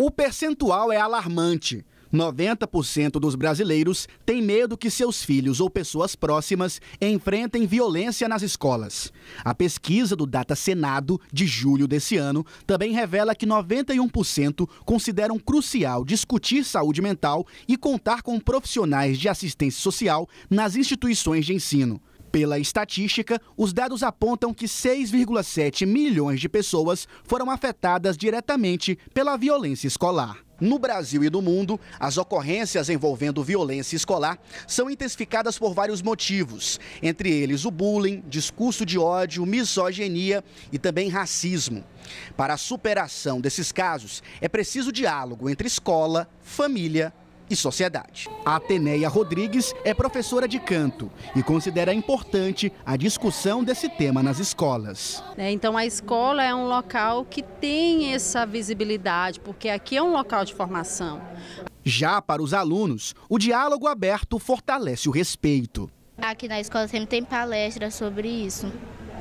O percentual é alarmante. 90% dos brasileiros têm medo que seus filhos ou pessoas próximas enfrentem violência nas escolas. A pesquisa do Data Senado, de julho desse ano, também revela que 91% consideram crucial discutir saúde mental e contar com profissionais de assistência social nas instituições de ensino. Pela estatística, os dados apontam que 6,7 milhões de pessoas foram afetadas diretamente pela violência escolar. No Brasil e no mundo, as ocorrências envolvendo violência escolar são intensificadas por vários motivos, entre eles o bullying, discurso de ódio, misoginia e também racismo. Para a superação desses casos, é preciso diálogo entre escola, família e sociedade. A Ateneia Rodrigues é professora de canto e considera importante a discussão desse tema nas escolas. Então a escola é um local que tem essa visibilidade, porque aqui é um local de formação. Já para os alunos, o diálogo aberto fortalece o respeito. Aqui na escola sempre tem palestra sobre isso.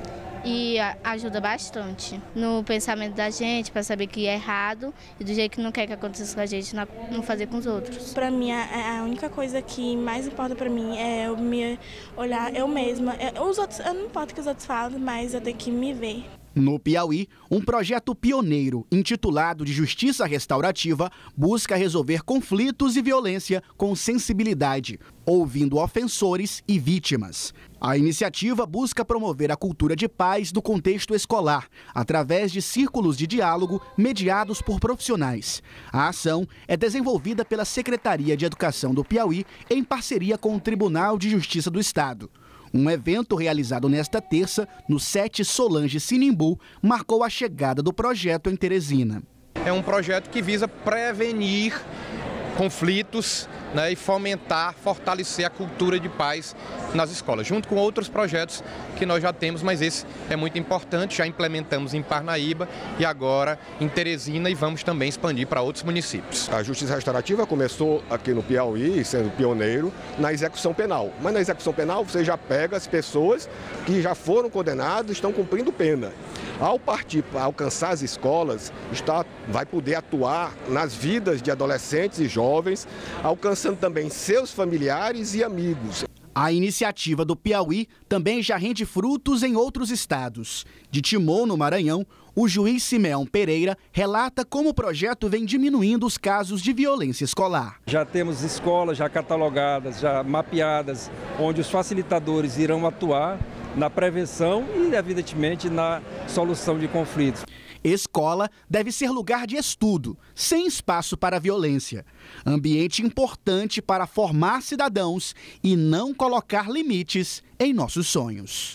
E ajuda bastante no pensamento da gente, para saber que é errado e do jeito que não quer que aconteça com a gente, não fazer com os outros. Para mim, a única coisa que mais importa para mim é eu me olhar eu mesma. Os outros, eu não importa o que os outros falam, mas eu tenho que me ver. No Piauí, um projeto pioneiro intitulado de Justiça Restaurativa busca resolver conflitos e violência com sensibilidade, ouvindo ofensores e vítimas. A iniciativa busca promover a cultura de paz no contexto escolar, através de círculos de diálogo mediados por profissionais. A ação é desenvolvida pela Secretaria de Educação do Piauí em parceria com o Tribunal de Justiça do Estado. Um evento realizado nesta terça, no SET Solange Sinimbu, marcou a chegada do projeto em Teresina. É um projeto que visa prevenir conflitos, e fortalecer a cultura de paz nas escolas, junto com outros projetos que nós já temos, mas esse é muito importante, já implementamos em Parnaíba e agora em Teresina e vamos também expandir para outros municípios. A Justiça Restaurativa começou aqui no Piauí, sendo pioneiro, na execução penal. Mas na execução penal você já pega as pessoas que já foram condenadas e estão cumprindo pena. Ao partir para alcançar as escolas, vai poder atuar nas vidas de adolescentes e jovens, alcançando também seus familiares e amigos. A iniciativa do Piauí também já rende frutos em outros estados. De Timon, no Maranhão, o juiz Simeão Pereira relata como o projeto vem diminuindo os casos de violência escolar. Já temos escolas já catalogadas, já mapeadas, onde os facilitadores irão atuar na prevenção e, evidentemente, na solução de conflitos. Escola deve ser lugar de estudo, sem espaço para violência. Ambiente importante para formar cidadãos e não colocar limites em nossos sonhos.